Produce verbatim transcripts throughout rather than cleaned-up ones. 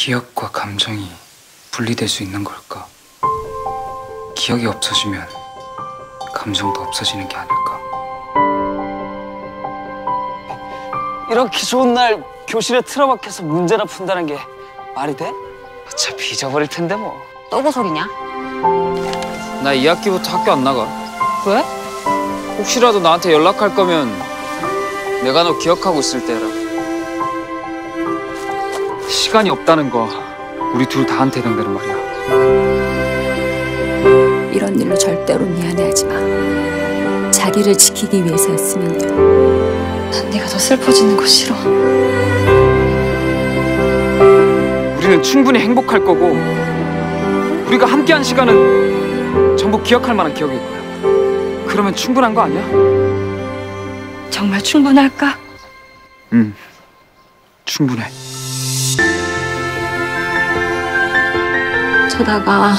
기억과 감정이 분리될 수 있는 걸까? 기억이 없어지면 감정도 없어지는 게 아닐까? 이렇게 좋은 날 교실에 틀어박혀서 문제나 푼다는 게 말이 돼? 어차피 잊어버릴 텐데 뭐. 또 그 소리냐? 나 이 학기부터 학교 안 나가. 왜? 혹시라도 나한테 연락할 거면 내가 너 기억하고 있을 때라. 시간이 없다는 거 우리 둘 다한테 해당되는 말이야. 이런 일로 절대로 미안해하지 마. 자기를 지키기 위해서였으면 돼. 난 네가 더 슬퍼지는 거 싫어. 우리는 충분히 행복할 거고 우리가 함께한 시간은 전부 기억할 만한 기억일 거야. 그러면 충분한 거 아니야? 정말 충분할까? 응, 충분해. 어쩌다가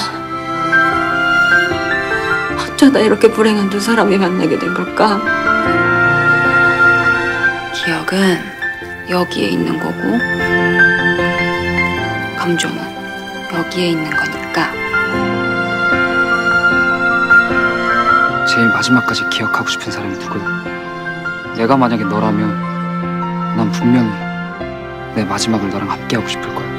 어쩌다 이렇게 불행한 두 사람이 만나게 된 걸까? 기억은 여기에 있는 거고 감정은 여기에 있는 거니까. 제일 마지막까지 기억하고 싶은 사람이 누구야? 내가 만약에 너라면 난 분명히 내 마지막을 너랑 함께하고 싶을 거야.